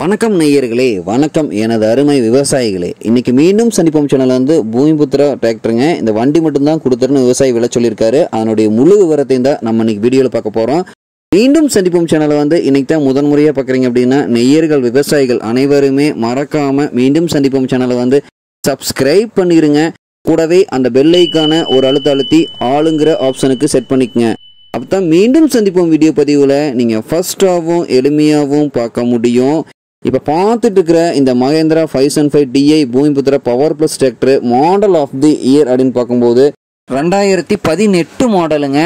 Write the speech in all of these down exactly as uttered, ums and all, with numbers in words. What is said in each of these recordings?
வணக்கம் நேயர்களே, வணக்கம் எனது அருமை விவசாயிகளே. இன்னைக்கு மீண்டும் சந்திப்போம் சேனல் வந்து பூமிபுத்ரா டிராக்டருங்க. இந்த வண்டி மட்டும்தான் கொடுத்துருன்னு விவசாயி விலை சொல்லியிருக்காரு. அதனுடைய முழு விவரத்தையும் தான் நம்ம இன்னைக்கு வீடியோவில் பார்க்க போகிறோம். மீண்டும் சந்திப்போம் சேனலை வந்து இன்னைக்கு தான் முதன் முறையாக பார்க்குறீங்க அப்படின்னா நெய்யர்கள் விவசாயிகள் அனைவருமே மறக்காமல் மீண்டும் சந்திப்போம் சேனலை வந்து சப்ஸ்கிரைப் பண்ணிடுங்க. கூடவே அந்த பெல்லைக்கான ஒரு அழுத்த அழுத்தி ஆளுங்கிற ஆப்ஷனுக்கு செட் பண்ணிக்கங்க. அப்போதான் மீண்டும் சந்திப்போம் வீடியோ பதிவில் நீங்கள் ஃபர்ஸ்டாகவும் எளிமையாகவும் பார்க்க முடியும். இப்போ பார்த்துட்டு இருக்கிற இந்த Mahindra five seven five DI Bhoomiputra power plus tractor model of the year அப்படின்னு பார்க்கும்போது ரெண்டாயிரத்தி பதினெட்டு மாடலுங்க.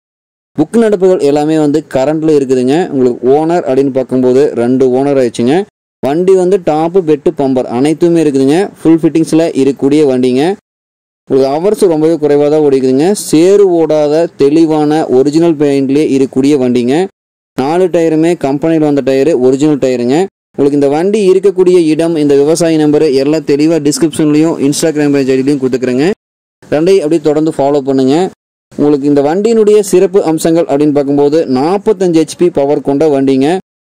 புக் நடப்புகள் எல்லாமே வந்து கரண்டில் இருக்குதுங்க. உங்களுக்கு ஓனர் அப்படின்னு பார்க்கும்போது ரெண்டு ஓனர் ஆயிடுச்சுங்க. வண்டி வந்து டாப்பு பெட்டு பம்பர் அனைத்துமே இருக்குதுங்க. ஃபுல் ஃபிட்டிங்ஸில் இருக்கக்கூடிய வண்டிங்க. உங்களுக்கு ஹவர்ஸ் ரொம்பவே குறைவாக தான் ஓடிக்குதுங்க. சேறு ஓடாத தெளிவான ஒரிஜினல் பெயிண்ட்லேயே இருக்கக்கூடிய வண்டிங்க. நாலு டயருமே கம்பெனியில் வந்த டயரு, ஒரிஜினல் டயருங்க. உங்களுக்கு இந்த வண்டி இருக்கக்கூடிய இடம், இந்த விவசாயி நம்பரு எல்லாம் தெளிவாக டிஸ்கிரிப்ஷன்லையும் இன்ஸ்டாகிராம் பேஜ் ஐடிலையும் கொடுத்துக்கிறேங்க. ரெண்டையும் அப்படியே தொடர்ந்து ஃபாலோ பண்ணுங்க. உங்களுக்கு இந்த வண்டியினுடைய சிறப்பு அம்சங்கள் அப்படின்னு பார்க்கும்போது நாற்பத்தஞ்சு ஹெச்பி பவர் கொண்ட வண்டிங்க.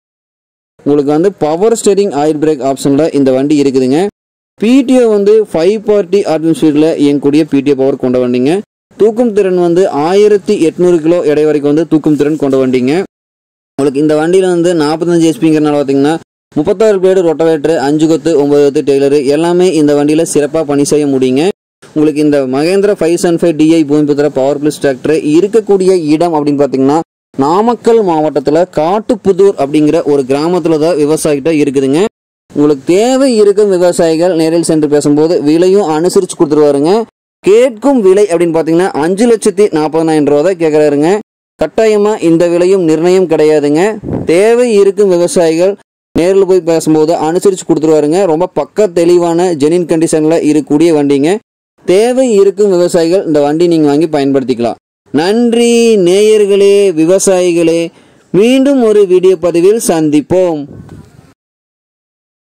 உங்களுக்கு வந்து பவர் ஸ்டேரிங் ஆயில் பிரேக் ஆப்ஷனில் இந்த வண்டி இருக்குதுங்க. பிடிஓ வந்து ஃபைவ் பார்ட்டி ஆர்பிஎம் ஸ்பீடில் இயங்கக்கூடிய பிடிஓ பவர் கொண்ட வண்டிங்க. தூக்கும் திறன் வந்து ஆயிரத்தி எட்நூறு கிலோ எடை வரைக்கும் வந்து தூக்கும் திறன் கொண்ட வண்டிங்க. உங்களுக்கு இந்த வண்டியில் வந்து நாற்பத்தஞ்சு ஹெச்பிங்கிறனால பார்த்தீங்கன்னா முப்பத்தாறு பிளேடு ரொட்டவேட்டரு, அஞ்சு கொத்து, ஒன்பது கொத்து டெய்லரு எல்லாமே இந்த வண்டியில் சிறப்பாக பணி செய்ய முடியுங்க. உங்களுக்கு இந்த Mahindra five seven five DI Bhoomiputra power plus tractor இருக்கக்கூடிய இடம் அப்படின்னு பார்த்தீங்கன்னா நாமக்கல் மாவட்டத்தில் காட்டுப்புதூர் அப்படிங்கிற ஒரு கிராமத்தில் தான் விவசாயிகிட்ட இருக்குதுங்க. உங்களுக்கு தேவை இருக்கும் விவசாயிகள் நேரில் சென்று பேசும்போது விலையும் அனுசரித்து கொடுத்துருவாருங்க. கேட்கும் விலை அப்படின்னு பார்த்தீங்கன்னா அஞ்சு லட்சத்தி நாற்பதாயிரம் ரூபா தான் கேட்குறாருங்க. கட்டாயமாக இந்த விலையும் நிர்ணயம் கிடையாதுங்க. தேவை இருக்கும் விவசாயிகள் நேரில் போய் பேசும்போது அனுசரித்து கொடுத்துருவாருங்க. ரொம்ப பக்க தெளிவான ஜெனின் கண்டிஷனில் இருக்கக்கூடிய வண்டிங்க. தேவை இருக்கும் விவசாயிகள் இந்த வண்டி நீங்கள் வாங்கி பயன்படுத்திக்கலாம். நன்றி நேயர்களே, விவசாயிகளே. மீண்டும் ஒரு வீடியோ பதிவில் சந்திப்போம்.